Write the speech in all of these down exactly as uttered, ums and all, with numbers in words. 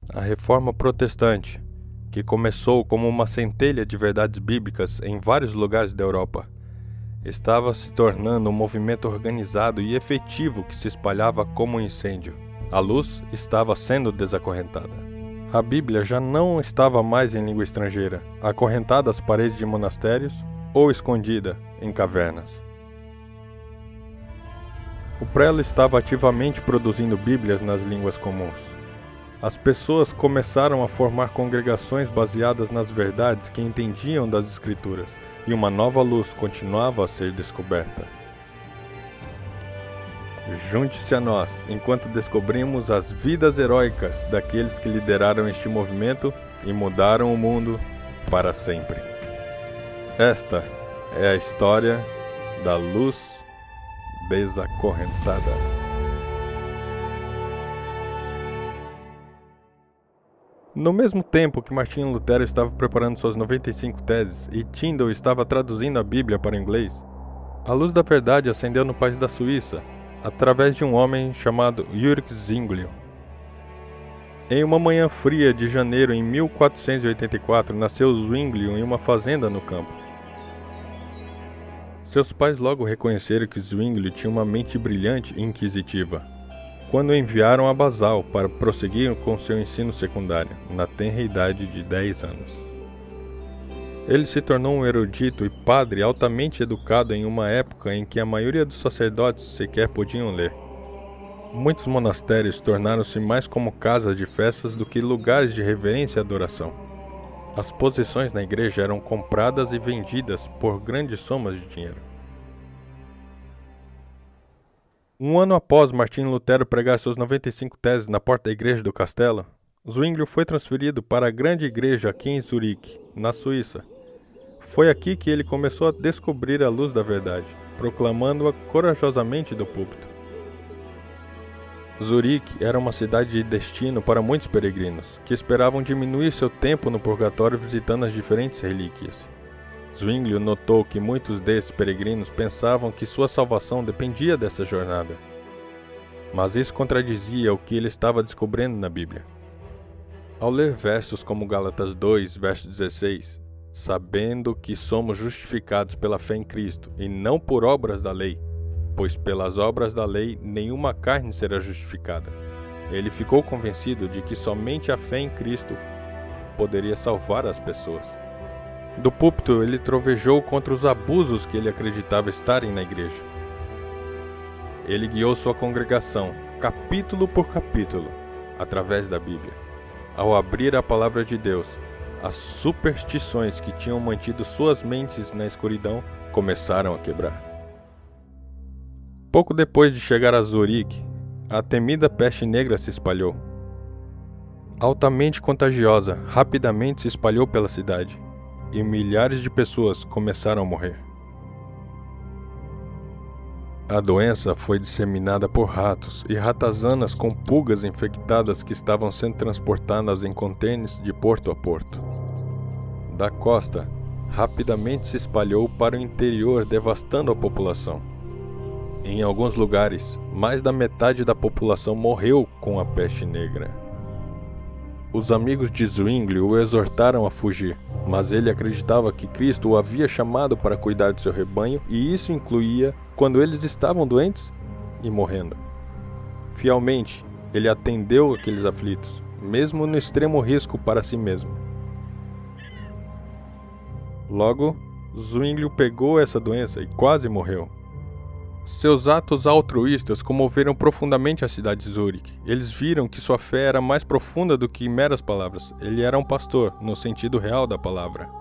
A Reforma Protestante, que começou como uma centelha de verdades bíblicas em vários lugares da Europa, estava se tornando um movimento organizado e efetivo que se espalhava como um incêndio. A luz estava sendo desacorrentada. A Bíblia já não estava mais em língua estrangeira, acorrentada às paredes de monastérios ou escondida em cavernas. O prelo estava ativamente produzindo Bíblias nas línguas comuns. As pessoas começaram a formar congregações baseadas nas verdades que entendiam das Escrituras, e uma nova luz continuava a ser descoberta. Junte-se a nós enquanto descobrimos as vidas heróicas daqueles que lideraram este movimento e mudaram o mundo para sempre. Esta é a história da luz desacorrentada. No mesmo tempo que Martinho Lutero estava preparando suas noventa e cinco teses e Tyndale estava traduzindo a Bíblia para o inglês, a luz da verdade acendeu no país da Suíça, através de um homem chamado Ulrich Zwinglio. Em uma manhã fria de janeiro em mil quatrocentos e oitenta e quatro, nasceu Zwinglio em uma fazenda no campo. Seus pais logo reconheceram que Zwinglio tinha uma mente brilhante e inquisitiva, quando o enviaram a Basel para prosseguir com seu ensino secundário, na tenra idade de dez anos. Ele se tornou um erudito e padre altamente educado em uma época em que a maioria dos sacerdotes sequer podiam ler. Muitos monastérios tornaram-se mais como casas de festas do que lugares de reverência e adoração. As posições na igreja eram compradas e vendidas por grandes somas de dinheiro. Um ano após Martinho Lutero pregar suas noventa e cinco teses na porta da igreja do castelo, Zwinglio foi transferido para a grande igreja aqui em Zurique, na Suíça. Foi aqui que ele começou a descobrir a luz da verdade, proclamando-a corajosamente do púlpito. Zurique era uma cidade de destino para muitos peregrinos, que esperavam diminuir seu tempo no purgatório visitando as diferentes relíquias. Zwinglio notou que muitos desses peregrinos pensavam que sua salvação dependia dessa jornada. Mas isso contradizia o que ele estava descobrindo na Bíblia. Ao ler versos como Gálatas dois, verso dezesseis, sabendo que somos justificados pela fé em Cristo e não por obras da lei, pois pelas obras da lei nenhuma carne será justificada, ele ficou convencido de que somente a fé em Cristo poderia salvar as pessoas. Do púlpito, ele trovejou contra os abusos que ele acreditava estarem na igreja. Ele guiou sua congregação, capítulo por capítulo, através da Bíblia. Ao abrir a palavra de Deus, as superstições que tinham mantido suas mentes na escuridão começaram a quebrar. Pouco depois de chegar a Zurique, a temida peste negra se espalhou. Altamente contagiosa, rapidamente se espalhou pela cidade. E milhares de pessoas começaram a morrer. A doença foi disseminada por ratos e ratazanas com pulgas infectadas que estavam sendo transportadas em contêineres de porto a porto. Da costa, rapidamente se espalhou para o interior, devastando a população. Em alguns lugares, mais da metade da população morreu com a peste negra. Os amigos de Zwinglio o exortaram a fugir, mas ele acreditava que Cristo o havia chamado para cuidar de seu rebanho, e isso incluía quando eles estavam doentes e morrendo. Fielmente, ele atendeu aqueles aflitos, mesmo no extremo risco para si mesmo. Logo, Zwinglio pegou essa doença e quase morreu. Seus atos altruístas comoveram profundamente a cidade de Zurique. Eles viram que sua fé era mais profunda do que meras palavras. Ele era um pastor, no sentido real da palavra.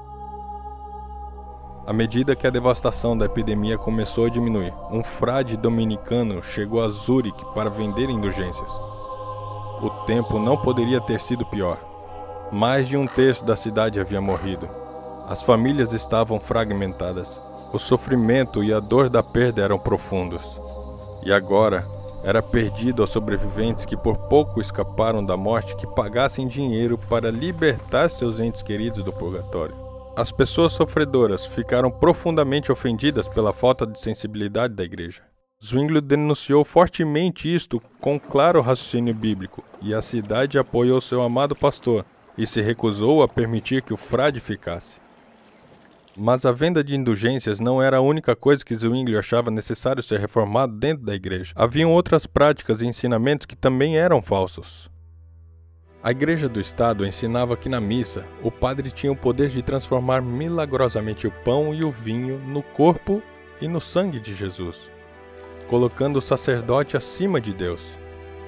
À medida que a devastação da epidemia começou a diminuir, um frade dominicano chegou a Zurique para vender indulgências. O tempo não poderia ter sido pior. Mais de um terço da cidade havia morrido. As famílias estavam fragmentadas. O sofrimento e a dor da perda eram profundos. E agora, era perdido aos sobreviventes que por pouco escaparam da morte que pagassem dinheiro para libertar seus entes queridos do purgatório. As pessoas sofredoras ficaram profundamente ofendidas pela falta de sensibilidade da igreja. Zwinglio denunciou fortemente isto com claro raciocínio bíblico, e a cidade apoiou seu amado pastor, e se recusou a permitir que o frade ficasse. Mas a venda de indulgências não era a única coisa que Zwinglio achava necessário ser reformado dentro da igreja. Haviam outras práticas e ensinamentos que também eram falsos. A Igreja do Estado ensinava que na missa, o padre tinha o poder de transformar milagrosamente o pão e o vinho no corpo e no sangue de Jesus, colocando o sacerdote acima de Deus.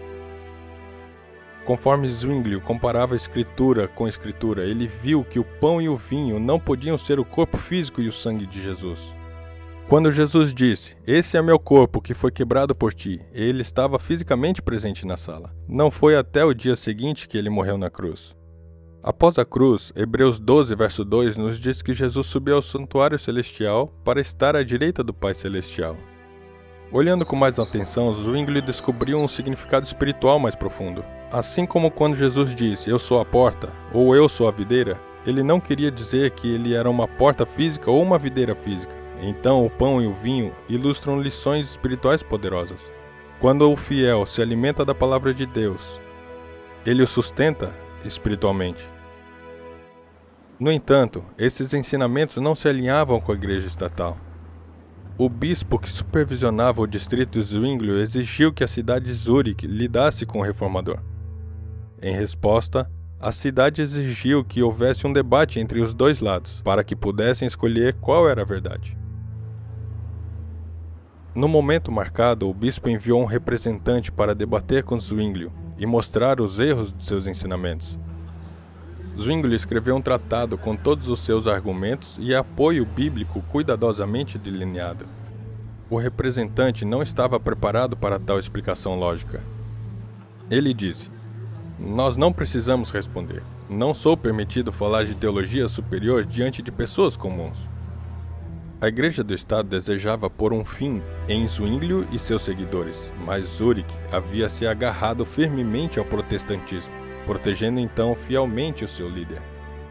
Conforme Zwinglio comparava a Escritura com a Escritura, ele viu que o pão e o vinho não podiam ser o corpo físico e o sangue de Jesus. Quando Jesus disse, "Esse é meu corpo que foi quebrado por ti", ele estava fisicamente presente na sala. Não foi até o dia seguinte que ele morreu na cruz. Após a cruz, Hebreus doze, verso dois, nos diz que Jesus subiu ao santuário celestial para estar à direita do Pai Celestial. Olhando com mais atenção, Zwinglio descobriu um significado espiritual mais profundo. Assim como quando Jesus disse, "Eu sou a porta", ou "Eu sou a videira", ele não queria dizer que ele era uma porta física ou uma videira física. Então, o pão e o vinho ilustram lições espirituais poderosas. Quando o fiel se alimenta da palavra de Deus, ele o sustenta espiritualmente. No entanto, esses ensinamentos não se alinhavam com a igreja estatal. O bispo que supervisionava o distrito de Zwinglio exigiu que a cidade de Zurique lidasse com o reformador. Em resposta, a cidade exigiu que houvesse um debate entre os dois lados, para que pudessem escolher qual era a verdade. No momento marcado, o bispo enviou um representante para debater com Zwinglio e mostrar os erros de seus ensinamentos. Zwinglio escreveu um tratado com todos os seus argumentos e apoio bíblico cuidadosamente delineado. O representante não estava preparado para tal explicação lógica. Ele disse, "Nós não precisamos responder. Não sou permitido falar de teologia superior diante de pessoas comuns." A Igreja do Estado desejava pôr um fim em Zwinglio e seus seguidores, mas Zurique havia se agarrado firmemente ao protestantismo, protegendo então fielmente o seu líder.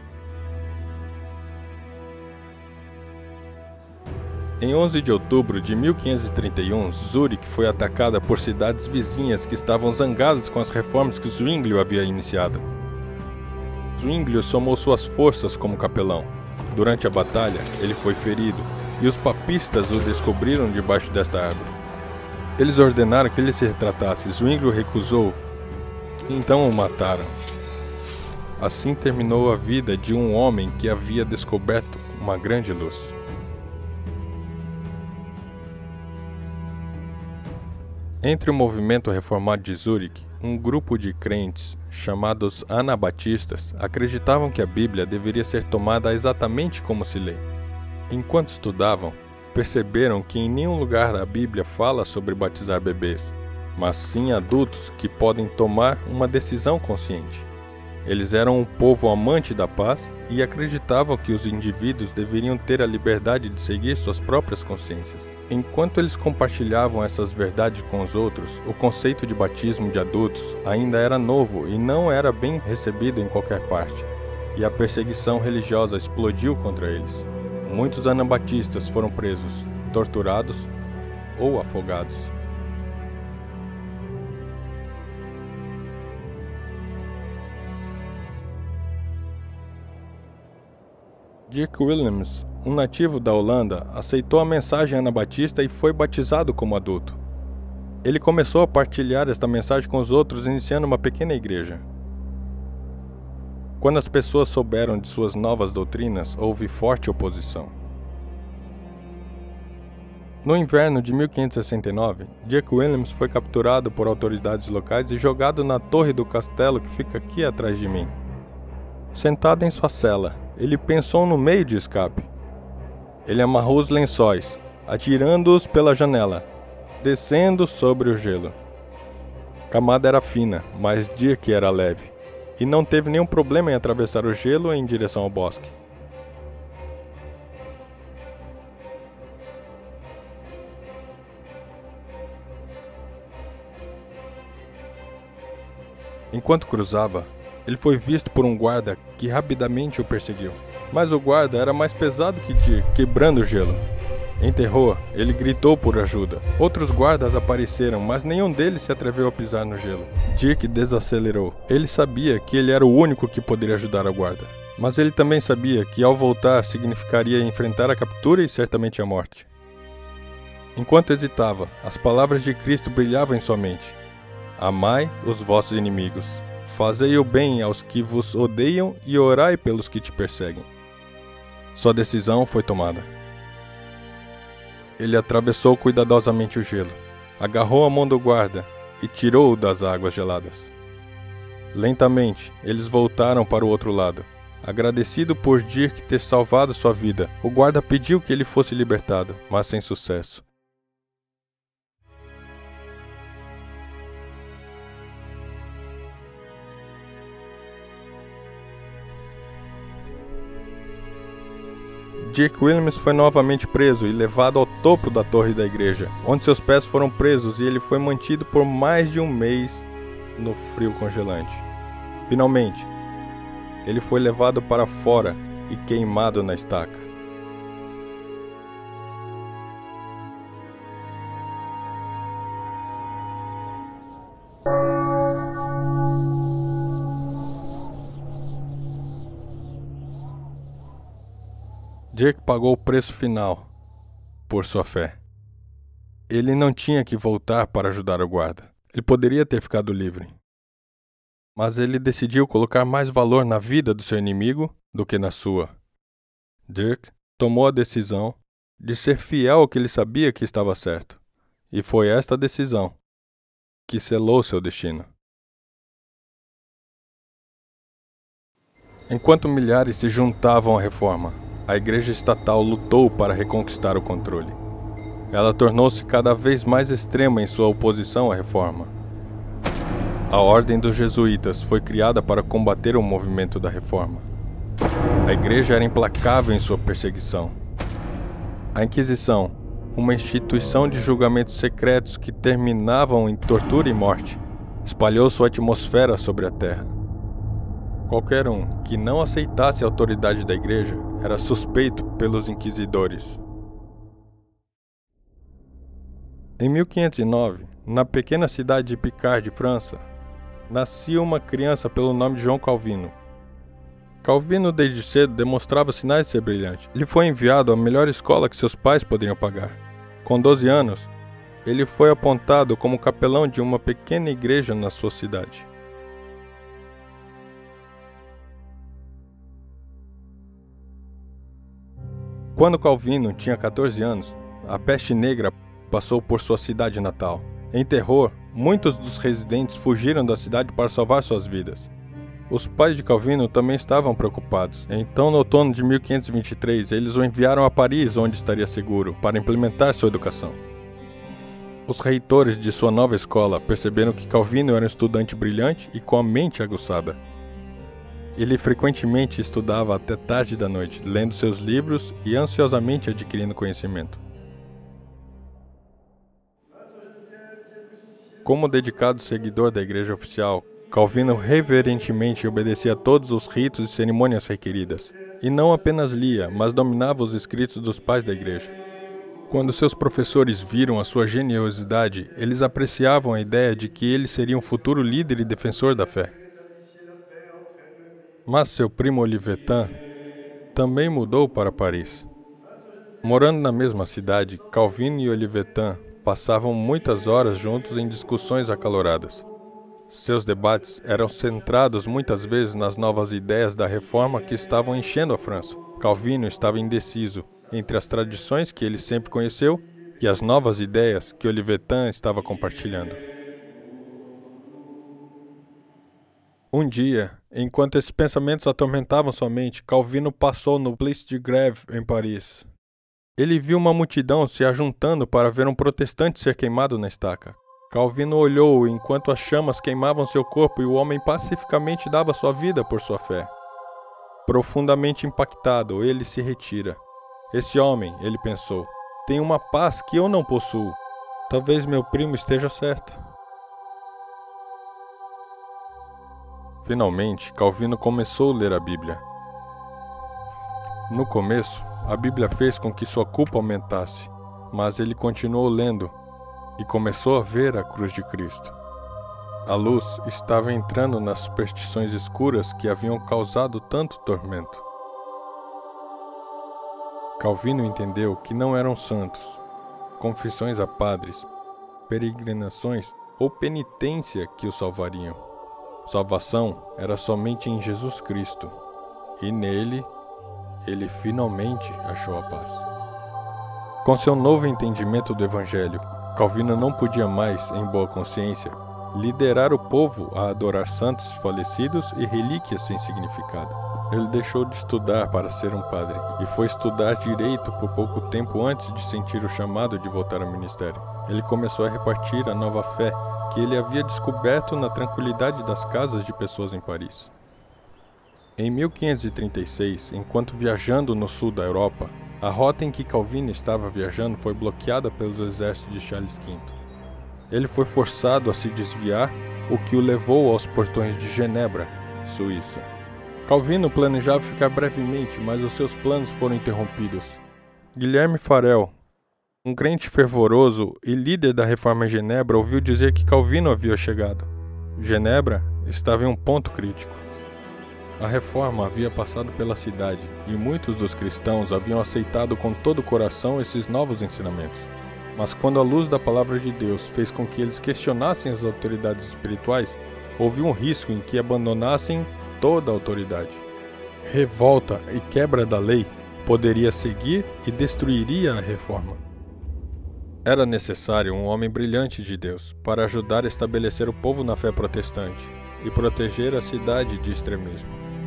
Em onze de outubro de mil quinhentos e trinta e um, Zurique foi atacada por cidades vizinhas que estavam zangadas com as reformas que Zwinglio havia iniciado. Zwinglio somou suas forças como capelão. Durante a batalha, ele foi ferido, e os papistas o descobriram debaixo desta árvore. Eles ordenaram que ele se retratasse. Zwinglio recusou, e então o mataram. Assim terminou a vida de um homem que havia descoberto uma grande luz. Entre o movimento reformado de Zurique, um grupo de crentes, chamados anabatistas, acreditavam que a Bíblia deveria ser tomada exatamente como se lê. Enquanto estudavam, perceberam que em nenhum lugar da Bíblia fala sobre batizar bebês, mas sim adultos que podem tomar uma decisão consciente. Eles eram um povo amante da paz e acreditavam que os indivíduos deveriam ter a liberdade de seguir suas próprias consciências. Enquanto eles compartilhavam essas verdades com os outros, o conceito de batismo de adultos ainda era novo e não era bem recebido em qualquer parte, e a perseguição religiosa explodiu contra eles. Muitos anabatistas foram presos, torturados ou afogados. Dirk Willems, um nativo da Holanda, aceitou a mensagem anabatista e foi batizado como adulto. Ele começou a partilhar esta mensagem com os outros, iniciando uma pequena igreja. Quando as pessoas souberam de suas novas doutrinas, houve forte oposição. No inverno de mil quinhentos e sessenta e nove, Dirk Willems foi capturado por autoridades locais e jogado na torre do castelo que fica aqui atrás de mim. Sentado em sua cela, ele pensou no meio de escape. Ele amarrou os lençóis, atirando-os pela janela, descendo sobre o gelo. A camada era fina, mas Dirk era leve, e não teve nenhum problema em atravessar o gelo em direção ao bosque. Enquanto cruzava, ele foi visto por um guarda que rapidamente o perseguiu. Mas o guarda era mais pesado que Dirk, quebrando o gelo. Em terror, ele gritou por ajuda. Outros guardas apareceram, mas nenhum deles se atreveu a pisar no gelo. Dirk desacelerou. Ele sabia que ele era o único que poderia ajudar a guarda. Mas ele também sabia que ao voltar significaria enfrentar a captura e certamente a morte. Enquanto hesitava, as palavras de Cristo brilhavam em sua mente. Amai os vossos inimigos. Fazei o bem aos que vos odeiam e orai pelos que te perseguem. Sua decisão foi tomada. Ele atravessou cuidadosamente o gelo, agarrou a mão do guarda e tirou-o das águas geladas. Lentamente, eles voltaram para o outro lado. Agradecido por Dirk ter salvado sua vida, o guarda pediu que ele fosse libertado, mas sem sucesso. Dirk Willems foi novamente preso e levado ao topo da torre da igreja, onde seus pés foram presos e ele foi mantido por mais de um mês no frio congelante. Finalmente, ele foi levado para fora e queimado na estaca. Dirk pagou o preço final por sua fé. Ele não tinha que voltar para ajudar o guarda. Ele poderia ter ficado livre. Mas ele decidiu colocar mais valor na vida do seu inimigo do que na sua. Dirk tomou a decisão de ser fiel ao que ele sabia que estava certo. E foi esta decisão que selou seu destino. Enquanto milhares se juntavam à reforma, a igreja estatal lutou para reconquistar o controle. Ela tornou-se cada vez mais extrema em sua oposição à reforma. A Ordem dos Jesuítas foi criada para combater o movimento da reforma. A igreja era implacável em sua perseguição. A Inquisição, uma instituição de julgamentos secretos que terminavam em tortura e morte, espalhou sua atmosfera sobre a terra. Qualquer um que não aceitasse a autoridade da igreja era suspeito pelos inquisidores. Em mil quinhentos e nove, na pequena cidade de Picard, França, nascia uma criança pelo nome de João Calvino. Calvino desde cedo demonstrava sinais de ser brilhante. Ele foi enviado à melhor escola que seus pais poderiam pagar. Com doze anos, ele foi apontado como capelão de uma pequena igreja na sua cidade. Quando Calvino tinha quatorze anos, a peste negra passou por sua cidade natal. Em terror, muitos dos residentes fugiram da cidade para salvar suas vidas. Os pais de Calvino também estavam preocupados. Então, no outono de mil quinhentos e vinte e três, eles o enviaram a Paris, onde estaria seguro, para implementar sua educação. Os reitores de sua nova escola perceberam que Calvino era um estudante brilhante e com a mente aguçada. Ele frequentemente estudava até tarde da noite, lendo seus livros e ansiosamente adquirindo conhecimento. Como dedicado seguidor da igreja oficial, Calvino reverentemente obedecia a todos os ritos e cerimônias requeridas, e não apenas lia, mas dominava os escritos dos pais da igreja. Quando seus professores viram a sua generosidade, eles apreciavam a ideia de que ele seria um futuro líder e defensor da fé. Mas seu primo Olivetan também mudou para Paris. Morando na mesma cidade, Calvino e Olivetan passavam muitas horas juntos em discussões acaloradas. Seus debates eram centrados muitas vezes nas novas ideias da reforma que estavam enchendo a França. Calvino estava indeciso entre as tradições que ele sempre conheceu e as novas ideias que Olivetan estava compartilhando. Um dia, enquanto esses pensamentos atormentavam sua mente, Calvino passou no Place de Grève, em Paris. Ele viu uma multidão se ajuntando para ver um protestante ser queimado na estaca. Calvino olhou enquanto as chamas queimavam seu corpo e o homem pacificamente dava sua vida por sua fé. Profundamente impactado, ele se retira. Esse homem, ele pensou, tem uma paz que eu não possuo. Talvez meu primo esteja certo. Finalmente, Calvino começou a ler a Bíblia. No começo, a Bíblia fez com que sua culpa aumentasse, mas ele continuou lendo e começou a ver a cruz de Cristo. A luz estava entrando nas superstições escuras que haviam causado tanto tormento. Calvino entendeu que não eram santos, confissões a padres, peregrinações ou penitência que o salvariam. Salvação era somente em Jesus Cristo, e nele, ele finalmente achou a paz. Com seu novo entendimento do Evangelho, Calvino não podia mais, em boa consciência, liderar o povo a adorar santos falecidos e relíquias sem significado. Ele deixou de estudar para ser um padre e foi estudar direito por pouco tempo antes de sentir o chamado de voltar ao ministério. Ele começou a repartir a nova fé que ele havia descoberto na tranquilidade das casas de pessoas em Paris. Em mil quinhentos e trinta e seis, enquanto viajando no sul da Europa, a rota em que Calvino estava viajando foi bloqueada pelos exércitos de Charles quinto. Ele foi forçado a se desviar, o que o levou aos portões de Genebra, Suíça. Calvino planejava ficar brevemente, mas os seus planos foram interrompidos. Guilherme Farel, um crente fervoroso e líder da reforma em Genebra, ouviu dizer que Calvino havia chegado. Genebra estava em um ponto crítico. A reforma havia passado pela cidade e muitos dos cristãos haviam aceitado com todo o coração esses novos ensinamentos. Mas quando a luz da palavra de Deus fez com que eles questionassem as autoridades espirituais, houve um risco em que abandonassem toda a autoridade. Revolta e quebra da lei poderia seguir e destruiria a reforma. Era necessário um homem brilhante de Deus para ajudar a estabelecer o povo na fé protestante e proteger a cidade de extremismo.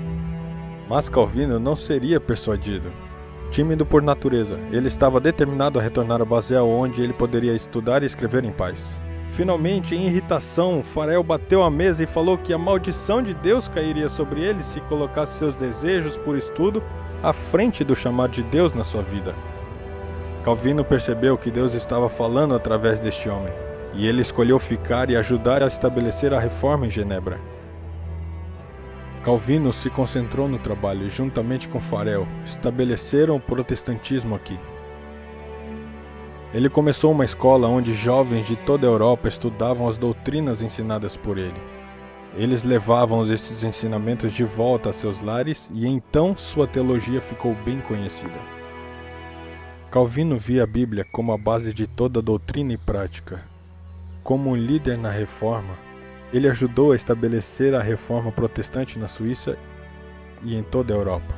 Mas Calvino não seria persuadido. Tímido por natureza, ele estava determinado a retornar a Basel, onde ele poderia estudar e escrever em paz. Finalmente, em irritação, Farel bateu a mesa e falou que a maldição de Deus cairia sobre ele se colocasse seus desejos por estudo à frente do chamado de Deus na sua vida. Calvino percebeu que Deus estava falando através deste homem, e ele escolheu ficar e ajudar a estabelecer a reforma em Genebra. Calvino se concentrou no trabalho e, juntamente com Farel, estabeleceram o protestantismo aqui. Ele começou uma escola onde jovens de toda a Europa estudavam as doutrinas ensinadas por ele. Eles levavam esses ensinamentos de volta a seus lares e então sua teologia ficou bem conhecida. Calvino via a Bíblia como a base de toda a doutrina e prática. Como um líder na reforma, ele ajudou a estabelecer a reforma protestante na Suíça e em toda a Europa.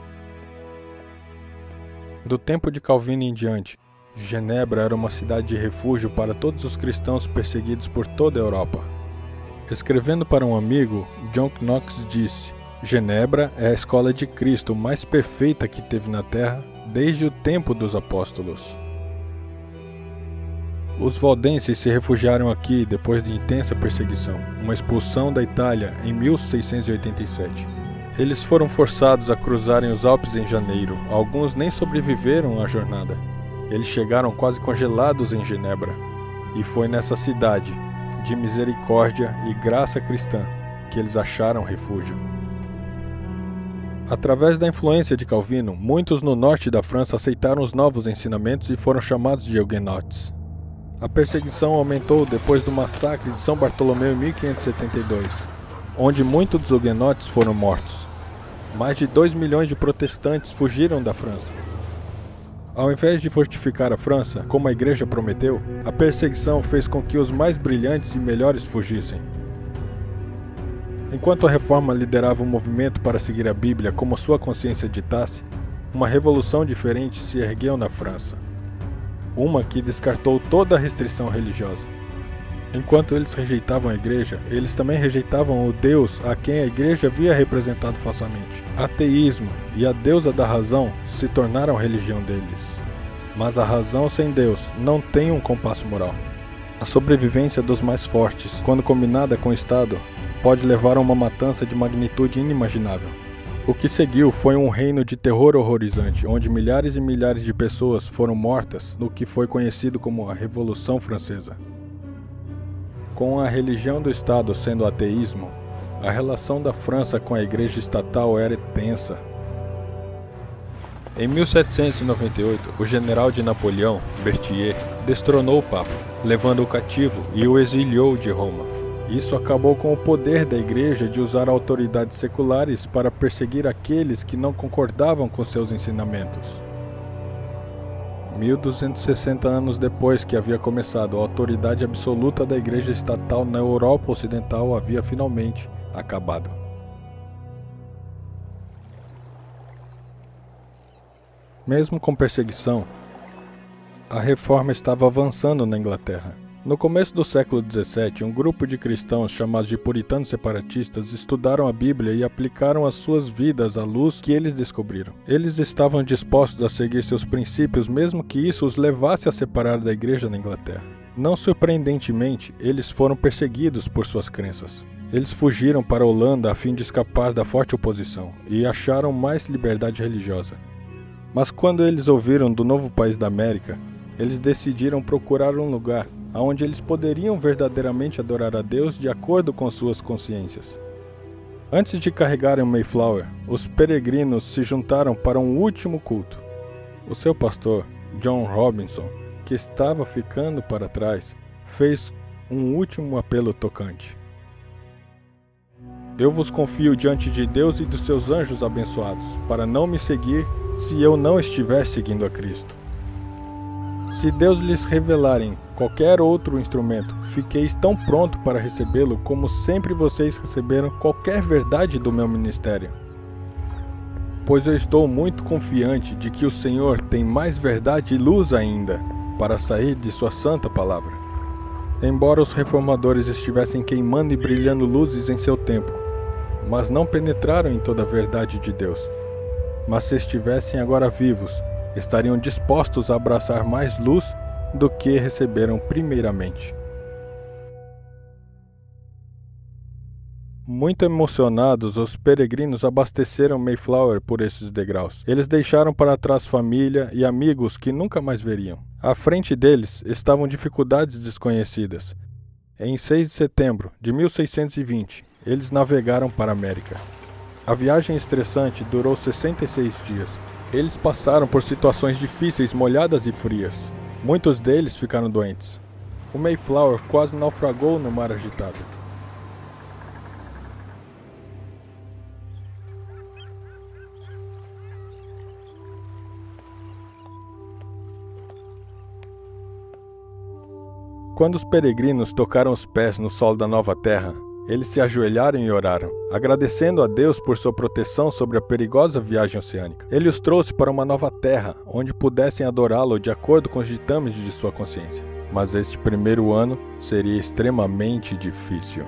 Do tempo de Calvino em diante, Genebra era uma cidade de refúgio para todos os cristãos perseguidos por toda a Europa. Escrevendo para um amigo, John Knox disse: Genebra é a escola de Cristo mais perfeita que teve na terra desde o tempo dos apóstolos. Os valdenses se refugiaram aqui depois de intensa perseguição, uma expulsão da Itália em mil seiscentos e oitenta e sete. Eles foram forçados a cruzarem os Alpes em janeiro, alguns nem sobreviveram à jornada. Eles chegaram quase congelados em Genebra, e foi nessa cidade, de misericórdia e graça cristã, que eles acharam refúgio. Através da influência de Calvino, muitos no norte da França aceitaram os novos ensinamentos e foram chamados de Huguenotes. A perseguição aumentou depois do massacre de São Bartolomeu em mil quinhentos e setenta e dois, onde muitos dos huguenotes foram mortos. Mais de dois milhões de protestantes fugiram da França. Ao invés de fortificar a França, como a igreja prometeu, a perseguição fez com que os mais brilhantes e melhores fugissem. Enquanto a reforma liderava um movimento para seguir a Bíblia como sua consciência ditasse, uma revolução diferente se ergueu na França. Uma que descartou toda a restrição religiosa. Enquanto eles rejeitavam a igreja, eles também rejeitavam o Deus a quem a igreja havia representado falsamente. Ateísmo e a deusa da razão se tornaram a religião deles. Mas a razão sem Deus não tem um compasso moral. A sobrevivência dos mais fortes, quando combinada com o Estado, pode levar a uma matança de magnitude inimaginável. O que seguiu foi um reino de terror horrorizante, onde milhares e milhares de pessoas foram mortas no que foi conhecido como a Revolução Francesa. Com a religião do Estado sendo o ateísmo, a relação da França com a igreja estatal era tensa. Em mil setecentos e noventa e oito, o general de Napoleão, Berthier, destronou o Papa, levando-o cativo e o exiliou de Roma. Isso acabou com o poder da Igreja de usar autoridades seculares para perseguir aqueles que não concordavam com seus ensinamentos. mil duzentos e sessenta anos depois que havia começado, a autoridade absoluta da Igreja Estatal na Europa Ocidental havia finalmente acabado. Mesmo com perseguição, a reforma estava avançando na Inglaterra. No começo do século dezessete, um grupo de cristãos chamados de puritanos separatistas estudaram a Bíblia e aplicaram as suas vidas à luz que eles descobriram. Eles estavam dispostos a seguir seus princípios, mesmo que isso os levasse a separar da igreja na Inglaterra. Não surpreendentemente, eles foram perseguidos por suas crenças. Eles fugiram para a Holanda a fim de escapar da forte oposição e acharam mais liberdade religiosa. Mas quando eles ouviram do novo país da América, eles decidiram procurar um lugar onde eles poderiam verdadeiramente adorar a Deus de acordo com suas consciências. Antes de carregarem o Mayflower, os peregrinos se juntaram para um último culto. O seu pastor, John Robinson, que estava ficando para trás, fez um último apelo tocante. Eu vos confio diante de Deus e dos seus anjos abençoados, para não me seguir se eu não estiver seguindo a Cristo. Se Deus lhes revelarem qualquer outro instrumento, fiqueis tão pronto para recebê-lo como sempre vocês receberam qualquer verdade do meu ministério. Pois eu estou muito confiante de que o Senhor tem mais verdade e luz ainda para sair de sua santa palavra. Embora os reformadores estivessem queimando e brilhando luzes em seu tempo, mas não penetraram em toda a verdade de Deus. Mas se estivessem agora vivos, estariam dispostos a abraçar mais luz do que receberam primeiramente. Muito emocionados, os peregrinos abasteceram Mayflower por esses degraus. Eles deixaram para trás família e amigos que nunca mais veriam. À frente deles estavam dificuldades desconhecidas. Em seis de setembro de mil seiscentos e vinte, eles navegaram para a América. A viagem estressante durou sessenta e seis dias. Eles passaram por situações difíceis, molhadas e frias. Muitos deles ficaram doentes. O Mayflower quase naufragou no mar agitado. Quando os peregrinos tocaram os pés no solo da nova terra, eles se ajoelharam e oraram, agradecendo a Deus por sua proteção sobre a perigosa viagem oceânica. Ele os trouxe para uma nova terra, onde pudessem adorá-lo de acordo com os ditames de sua consciência. Mas este primeiro ano seria extremamente difícil.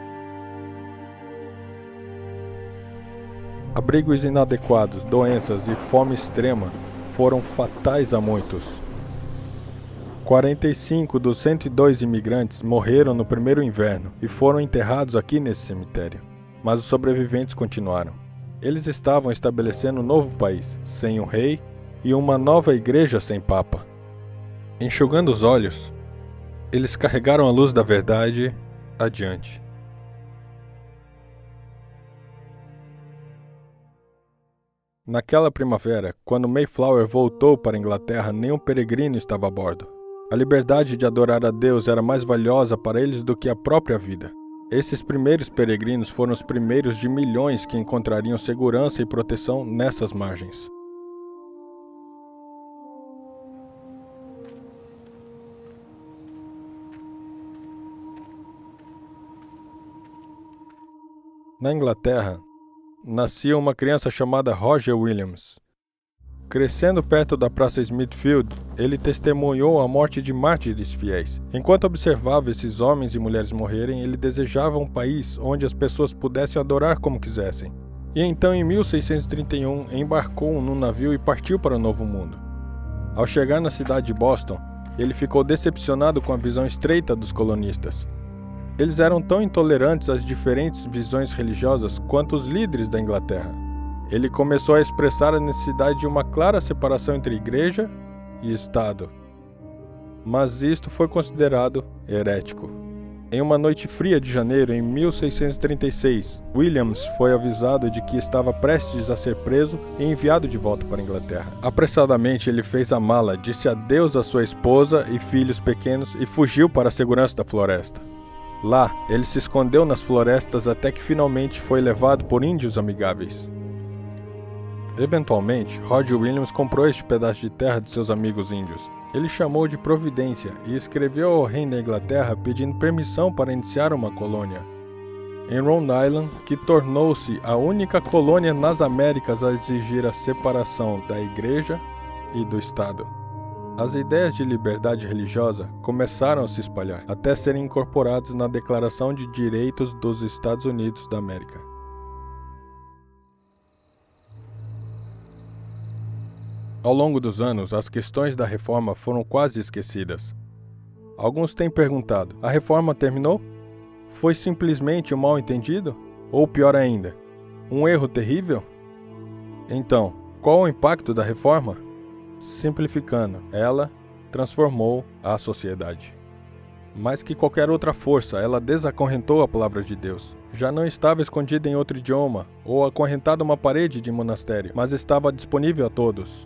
Abrigos inadequados, doenças e fome extrema foram fatais a muitos. quarenta e cinco dos cento e dois imigrantes morreram no primeiro inverno e foram enterrados aqui nesse cemitério. Mas os sobreviventes continuaram. Eles estavam estabelecendo um novo país, sem um rei, e uma nova igreja sem papa. Enxugando os olhos, eles carregaram a luz da verdade adiante. Naquela primavera, quando Mayflower voltou para a Inglaterra, nenhum peregrino estava a bordo. A liberdade de adorar a Deus era mais valiosa para eles do que a própria vida. Esses primeiros peregrinos foram os primeiros de milhões que encontrariam segurança e proteção nessas margens. Na Inglaterra, nascia uma criança chamada Roger Williams. Crescendo perto da Praça Smithfield, ele testemunhou a morte de mártires fiéis. Enquanto observava esses homens e mulheres morrerem, ele desejava um país onde as pessoas pudessem adorar como quisessem. E então, em mil seiscentos e trinta e um, embarcou num navio e partiu para o Novo Mundo. Ao chegar na cidade de Boston, ele ficou decepcionado com a visão estreita dos colonistas. Eles eram tão intolerantes às diferentes visões religiosas quanto os líderes da Inglaterra. Ele começou a expressar a necessidade de uma clara separação entre igreja e Estado. Mas isto foi considerado herético. Em uma noite fria de janeiro em mil seiscentos e trinta e seis, Williams foi avisado de que estava prestes a ser preso e enviado de volta para a Inglaterra. Apressadamente ele fez a mala, disse adeus à sua esposa e filhos pequenos e fugiu para a segurança da floresta. Lá, ele se escondeu nas florestas até que finalmente foi levado por índios amigáveis. Eventualmente, Roger Williams comprou este pedaço de terra de seus amigos índios. Ele chamou de Providência e escreveu ao rei da Inglaterra pedindo permissão para iniciar uma colônia em Rhode Island, que tornou-se a única colônia nas Américas a exigir a separação da Igreja e do Estado. As ideias de liberdade religiosa começaram a se espalhar, até serem incorporadas na Declaração de Direitos dos Estados Unidos da América. Ao longo dos anos, as questões da reforma foram quase esquecidas. Alguns têm perguntado: a reforma terminou? Foi simplesmente um mal-entendido? Ou pior ainda, um erro terrível? Então, qual o impacto da reforma? Simplificando, ela transformou a sociedade. Mais que qualquer outra força, ela desacorrentou a palavra de Deus. Já não estava escondida em outro idioma ou acorrentada a uma parede de monastério, mas estava disponível a todos.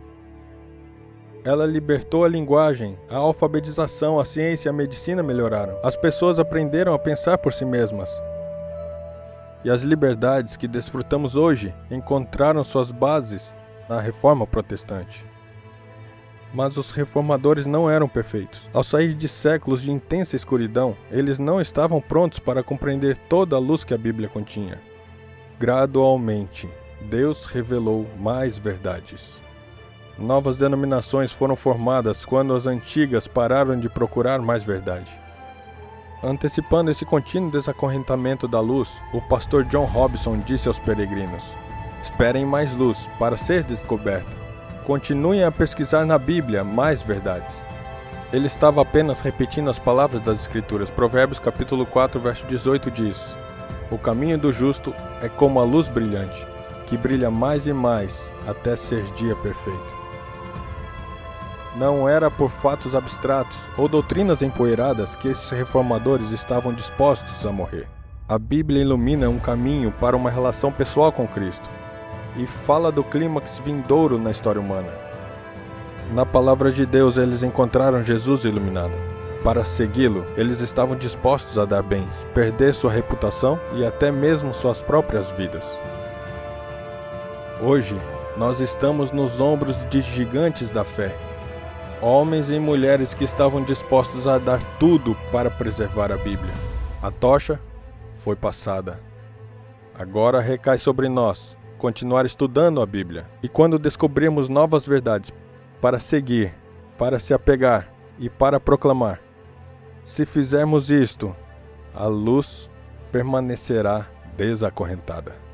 Ela libertou a linguagem, a alfabetização, a ciência e a medicina melhoraram. As pessoas aprenderam a pensar por si mesmas. E as liberdades que desfrutamos hoje encontraram suas bases na Reforma Protestante. Mas os reformadores não eram perfeitos. Ao sair de séculos de intensa escuridão, eles não estavam prontos para compreender toda a luz que a Bíblia continha. Gradualmente, Deus revelou mais verdades. Novas denominações foram formadas quando as antigas pararam de procurar mais verdade. Antecipando esse contínuo desacorrentamento da luz, o pastor John Robson disse aos peregrinos: esperem mais luz para ser descoberta. Continuem a pesquisar na Bíblia mais verdades. Ele estava apenas repetindo as palavras das Escrituras. Provérbios capítulo quatro, verso dezoito diz: o caminho do justo é como a luz brilhante, que brilha mais e mais até ser dia perfeito. Não era por fatos abstratos ou doutrinas empoeiradas que esses reformadores estavam dispostos a morrer. A Bíblia ilumina um caminho para uma relação pessoal com Cristo e fala do clímax vindouro na história humana. Na palavra de Deus eles encontraram Jesus iluminado. Para segui-lo, eles estavam dispostos a dar bens, perder sua reputação e até mesmo suas próprias vidas. Hoje, nós estamos nos ombros de gigantes da fé. Homens e mulheres que estavam dispostos a dar tudo para preservar a Bíblia. A tocha foi passada. Agora recai sobre nós continuar estudando a Bíblia. E quando descobrirmos novas verdades para seguir, para se apegar e para proclamar, se fizermos isto, a luz permanecerá desacorrentada.